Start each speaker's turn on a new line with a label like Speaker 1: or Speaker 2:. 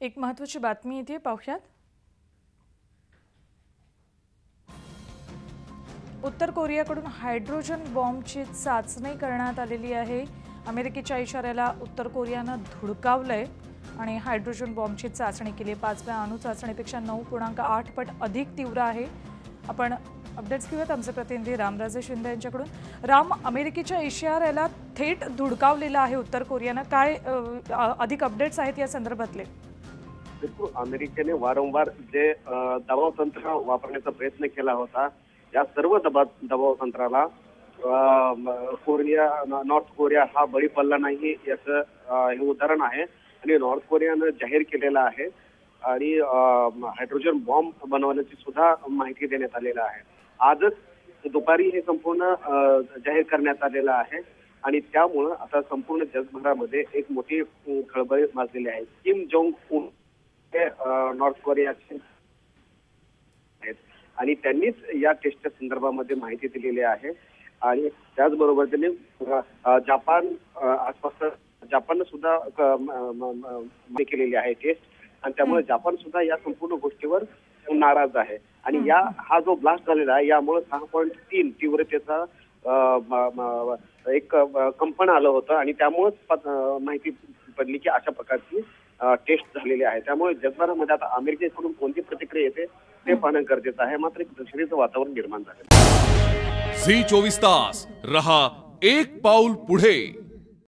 Speaker 1: एक महत्त्वाची बातमी येते पाहुयात। उत्तर कोरियाकडून हायड्रोजन बॉम्बची चाचणी करण्यात आलेली आहे। अमेरिकेच्या इशाऱ्याला उत्तर कोरियाने धुडकावलंय आणि हायड्रोजन बॉम्बची चाचणी केली। 5व्या अणु चाचणीपेक्षा 9.8 पट अधिक तीव्र आहे। आपण अपडेट्स घेऊयात आमचे प्रतिनिधी रामराजे शिंदे यांच्याकडून। राम, अमेरिकेच्या इशाऱ्याला थेट धुडकावलेला आहे उत्तर कोरियाने, काय अधिक अपडेट्स आहेत या संदर्भातले?
Speaker 2: बिलकुल, अमेरिकेने वारंवार जे दबाव तंत्र वापरण्याचा प्रयत्न केला होता, या सर्व दबाव तंत्राला नॉर्थ कोरिया हा बळी पडला नाही याचं हे उदाहरण आहे। आणि नॉर्थ कोरियाने जाहीर केलेला आहे आणि हायड्रोजन बॉम्ब बनवण्याची सुद्धा माहिती देण्यात आलेली आहे। आजच दुपारी हे संपूर्ण जाहीर करण्यात आलेलं आहे आणि त्यामुळे आता संपूर्ण जगभरामध्ये एक मोठी खळबळ माजलेली आहे। किम जोंग उन हे नॉर्थ कोरियाचे आहेत आणि त्यांनीच या टेस्टच्या संदर्भामध्ये माहिती दिलेली आहे। आणि त्याचबरोबर त्यांनी जपान सुद्धा केलेली आहे टेस्ट आणि त्यामुळे जपान सुद्धा या संपूर्ण गोष्टीवर नाराज आहे। आणि हा जो ब्लास्ट झालेला आहे यामुळे 6.3 तीव्रतेचा एक कंपन आलं होतं आणि त्यामुळेच माहिती पडली की अशा प्रकारची टेस्ट झालेली आहे। त्यामुळे जगभरामध्ये आता अमेरिकेकडून कोणती प्रतिक्रिया येते ते पाहणं गरजेचं आहे। मात्र एक दहशतीचं वातावरण निर्माण झालं।
Speaker 3: झी 24 तास रहा एक पाऊल पुढे।